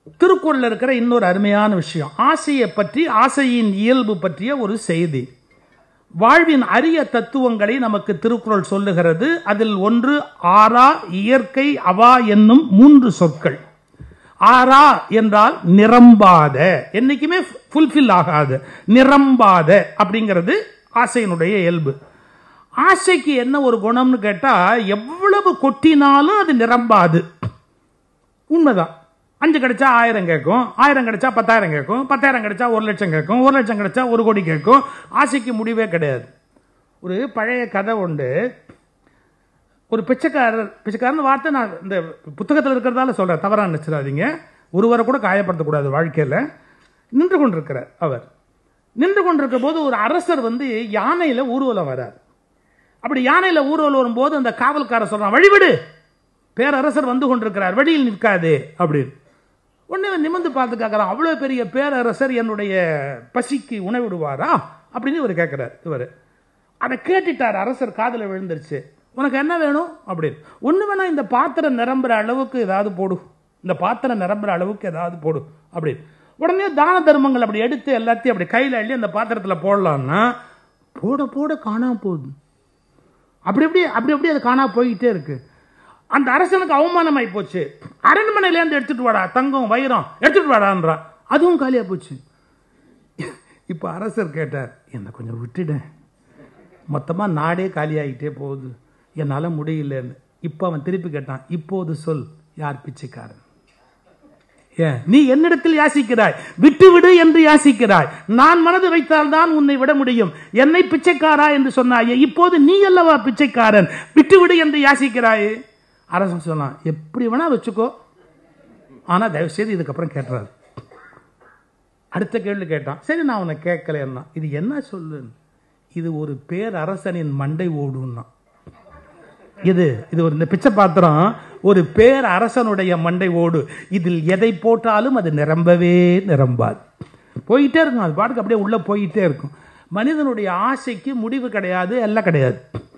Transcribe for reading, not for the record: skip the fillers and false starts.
திருக்குறள்ல இருக்கிற இன்னொரு அருமையான விஷயம், ஆசையை பற்றி, ஆசையின் இயல்பு பற்றிய ஒரு செய்தி. வாழ்வின் அரிய தத்துவங்களை நமக்கு திருக்குறள் சொல்லுகிறது. அதில் ஒன்று ஆரா, இயற்கை, அவா என்னும் 3 சொற்கள். ஆரா என்றால் நிரம்பாத, என்னைக்குமே ஃபுல்ஃபில் ஆகாது, நிரம்பாத அப்படிங்கிறது ஆசையினுடைய இயல்பு. ஆசைக்கு என்ன ஒரு குணம்னு கேட்டா, எவ்வளவு கொட்டினாலும் அது நிரம்பாது. உண்மைதான். 5 கிடைச்சா 1000 கேட்கும், 1000 கிடைச்சா 10,000 கேட்கும், 10,000 கிடைச்சா 1,00,000 கேட்கும், 1,00,000 கிடைச்சா 1 கோடி கேட்கும். ஆசைக்கு முடிவே கிடையாது. ஒரு பழைய கதை உண்டு. ஒரு பிச்சைக்காரன் வார்த்தை நான் இந்த புத்தகத்தில் இருக்கிறதால சொல்றேன், தவறா நினைச்சிடாதீங்க. ஒருவரை கூட காயப்படுத்தக்கூடாது வாழ்க்கையில். நின்று கொண்டிருக்கிறார். அவர் நின்று கொண்டிருக்க போது ஒரு அரசர் யானையில ஊர்வலம் வரார். அப்படி யானையில ஊர்வலம் வரும்போது அந்த காவல்காரர் சொல்றான், வழிவிடு, பேரரசர் வந்து கொண்டிருக்கிறார், வழியில் நிற்காதே அப்படின்னு. உடனே நிமிர்ந்து பார்த்து கேட்கிறான், அவ்வளவு பெரிய பேரரசர் என்னுடைய பசிக்கு உணவிடுவாரா அப்படின்னு இவர் கேட்கிறார். இவர் அதை கேட்டுட்டார். அரசர் காதுல விழுந்துருச்சு. உனக்கு என்ன வேணும் அப்படின்னு. ஒண்ணு வேணா, இந்த பாத்திரம் நிரம்புற அளவுக்கு ஏதாவது போடு, இந்த பாத்திரம் நிரம்புற அளவுக்கு ஏதாவது போடு அப்படின்னு. உடனே தான தர்மங்கள் அப்படி எடுத்து எல்லாத்தையும் அப்படி கையில அள்ளி அந்த பாத்திரத்துல போடலாம்னா போட போட காணாம போகுது. அப்படி அப்படி அது காணாம போய்கிட்டே இருக்கு. அந்த அரசனுக்கு அவமானமாயி போச்சு. அரண்மனையிலேருந்து எடுத்துட்டு வாடா, தங்கம் வைரம் எடுத்துட்டு வாடான்றான். அதுவும் காலியா போச்சு. இப்ப அரசர் கேட்டார், என்ன கொஞ்சம் விட்டுட, மொத்தமா நாடே காலியாகிட்டே போகுது, என்னால முடியலன்னு. இப்ப அவன் திருப்பி கேட்டான், இப்போது சொல், யார் பிச்சைக்காரன்? ஏன் நீ என்னிடத்தில் யாசிக்கிறாய்? விட்டு விடு என்று யாசிக்கிறாய். நான் மனது வைத்தால் தான் உன்னை விட முடியும். என்னை பிச்சைக்காரா என்று சொன்னாயே, இப்போது நீ அல்லவா பிச்சைக்காரன், விட்டு விடு என்று யாசிக்கிறாயே. அரசன் சொன்னான், எப்படி வேணா வச்சுக்கோ, ஆனா தயவு செய்து இதுக்கப்புறம் கேட்டுறாரு. அடுத்த கேள்வி கேட்டான். சரி, நான் உன்னை கேட்கலன்னா இது என்ன சொல்லு? இது ஒரு பேரரசனின் மண்டை ஓடுன்னா. இது ஒரு பிச்சை பாத்திரம் ஒரு பேர் அரசனுடைய மண்டை ஓடு. இதில் எதை போட்டாலும் அது நிரம்பவே நிரம்பாது. போயிட்டே இருக்கும், அது பாட்டுக்கு அப்படியே உள்ள போயிட்டே இருக்கும். மனிதனுடைய ஆசைக்கு முடிவு கிடையாது, எல்லாம் கிடையாது.